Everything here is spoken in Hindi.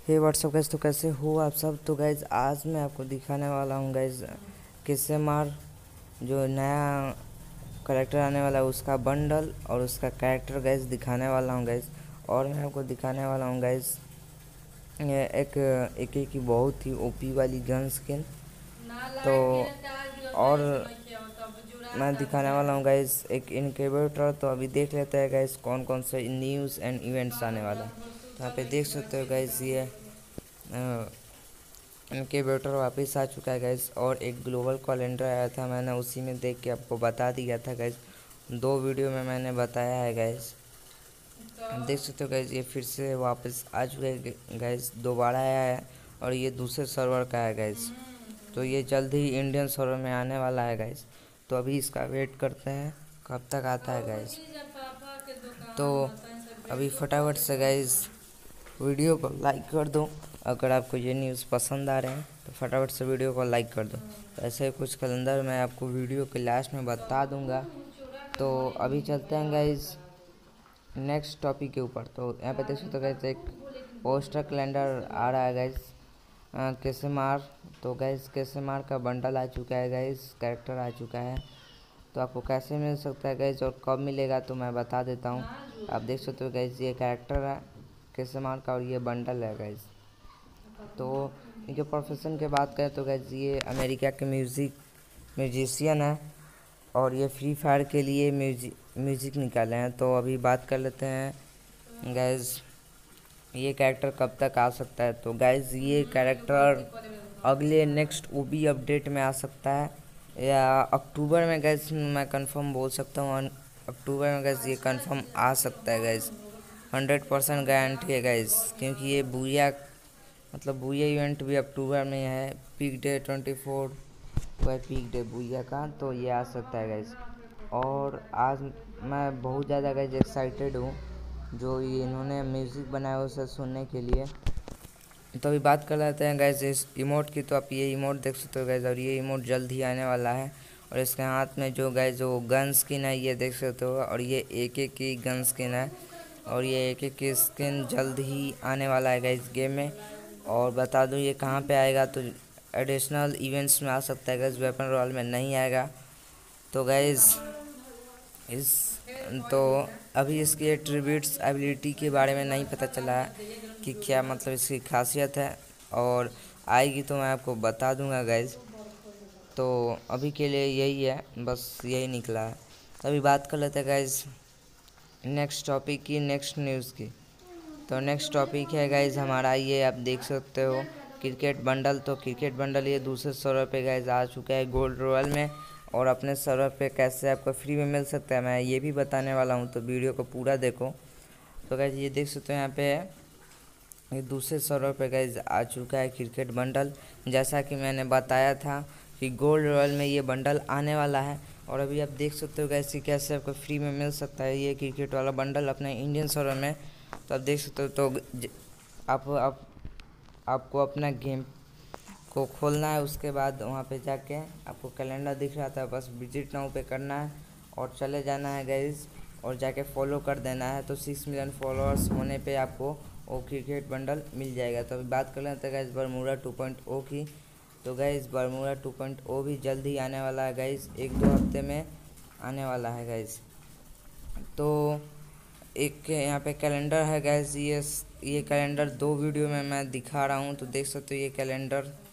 हे व्हाट्सअप गाइस, तो कैसे हो आप सब। तो गाइस आज मैं आपको दिखाने वाला हूँ गाइस किससे मार जो नया करेक्टर आने वाला है उसका बंडल और उसका कैरेक्टर गाइस दिखाने वाला हूँ गाइस। और मैं आपको दिखाने वाला हूँ गाइस एक की बहुत ही ओपी वाली गन स्किन। तो और मैं दिखाने वाला हूँ गाइस एक इनक्यूबेटर। तो अभी देख लेते हैं गाइस कौन कौन से न्यूज़ एंड इवेंट्स आने वाला है। तो यहाँ पे देख सकते हो गाइस ये इनक्यूबेटर वापस आ चुका है गाइस। और एक ग्लोबल कैलेंडर आया था, मैंने उसी में देख के आपको बता दिया था गाइस। 2 वीडियो में मैंने बताया है गाइस। देख सकते हो गाइस ये फिर से वापस आ चुका है गाइस, दोबारा आया है और ये दूसरे सर्वर का है गाइस। तो ये जल्द ही इंडियन सर्वर में आने वाला है गाइस। तो अभी इसका वेट करते हैं कब तक आता है गाइस। तो अभी फटाफट से गाइस वीडियो को लाइक कर दो। अगर आपको ये न्यूज़ पसंद आ रहे हैं तो फटाफट से वीडियो को लाइक कर दो। तो ऐसे कुछ कैलेंडर मैं आपको वीडियो के लास्ट में बता दूंगा। तो अभी चलते हैं गाइस नेक्स्ट टॉपिक के ऊपर। तो यहाँ पे देख सकते हो गाइस एक पोस्टर कैलेंडर आ रहा है गाइस कैसे मार। तो गाइस कैसे मार का बंडल आ चुका है गाइस, कैरेक्टर आ चुका है। तो आपको कैसे मिल सकता है गाइस और कब मिलेगा तो मैं बता देता हूँ। आप देख सकते हो गाइस ये कैरेक्टर है कैसे मार का और ये बंडल है गाइस। तो इनके प्रोफेशन के बात करें तो गाइस ये अमेरिका के म्यूजिशियन है और ये फ्री फायर के लिए म्यूजिक निकाले हैं। तो अभी बात कर लेते हैं गाइस ये कैरेक्टर कब तक आ सकता है। तो गाइस ये कैरेक्टर अगले नेक्स्ट ओबी अपडेट में आ सकता है या अक्टूबर में गाइस, मैं कंफर्म बोल सकता हूँ अक्टूबर में गाइस ये कंफर्म आ सकता है गाइस। 100% गारंटी है गाइस, क्योंकि ये बुया इवेंट भी अक्टूबर में है। पीक डे 24 वह पीक डे बुया का, तो ये आ सकता है गाइस। और आज मैं बहुत ज़्यादा गाइस एक्साइटेड हूँ जो ये इन्होंने म्यूज़िक बनाया उसे सुनने के लिए। तो अभी बात कर लेते हैं गाइस इस इमोट की। तो आप ये इमोट देख सकते हो गाइस और ये इमोट जल्द ही आने वाला है। और इसके हाथ में जो गाइस जो गन स्किन है ये देख सकते हो, और ये AK की गन स्किन है और ये AK की स्किन जल्द ही आने वाला है गाइस गेम में। और बता दूं ये कहाँ पे आएगा, तो एडिशनल इवेंट्स में आ सकता है गाइस, वेपन रॉयल में नहीं आएगा। तो गाइस इस तो अभी इसकी एट्रीब्यूट्स एबिलिटी के बारे में नहीं पता चला है कि क्या मतलब इसकी खासियत है, और आएगी तो मैं आपको बता दूंगा गाइज। तो अभी के लिए यही है, बस यही निकला है। तो अभी बात कर लेते हैं गाइज नेक्स्ट टॉपिक की, नेक्स्ट न्यूज़ की। तो नेक्स्ट टॉपिक है गाइज हमारा, ये आप देख सकते हो क्रिकेट बंडल। तो क्रिकेट बंडल ये दूसरे सर्वर पे गाइज आ चुका है गोल्ड रॉयल में, और अपने सर्वर पे कैसे आपको फ्री में मिल सकता है मैं ये भी बताने वाला हूँ। तो वीडियो को पूरा देखो। तो गाइज ये देख सकते हो यहाँ पे ये दूसरे सर्वर पे गाइज आ चुका है क्रिकेट बंडल। जैसा कि मैंने बताया था कि गोल्ड रॉयल में ये बंडल आने वाला है। और अभी आप देख सकते हो गाइज कि कैसे आपको फ्री में मिल सकता है ये क्रिकेट वाला बंडल अपने इंडियन सर्वर में। तो आप देख सकते हो। तो आप आपको अपना गेम को खोलना है, उसके बाद वहाँ पे जाके आपको कैलेंडर दिख रहा था, बस विजिट नाउ पे करना है और चले जाना है गाइज, और जाके फॉलो कर देना है। तो 6 मिलियन फॉलोअर्स होने पे आपको वो क्रिकेट बंडल मिल जाएगा। तो अभी बात कर लेते हैं गाइज बरमूडा 2.0 की। तो गाइज बरमूडा 2.0 भी जल्द ही आने वाला है गाइज, 1-2 हफ्ते में आने वाला है गाइज। तो एक यहाँ पे कैलेंडर है गाइज, ये कैलेंडर 2 वीडियो में मैं दिखा रहा हूँ। तो देख सकते हो ये कैलेंडर